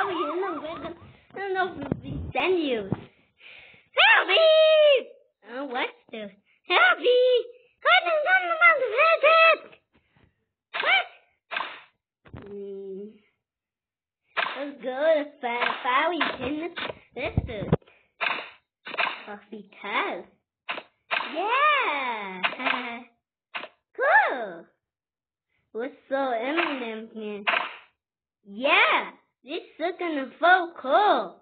you know, I don't know if we send you. Help me! What's this? Help me! I don't know the visit! What? Let's go to Fiery Tin. This is Coffee Taz. Yeah! Cool! What's so Eminem? Yeah! This is looking so cool!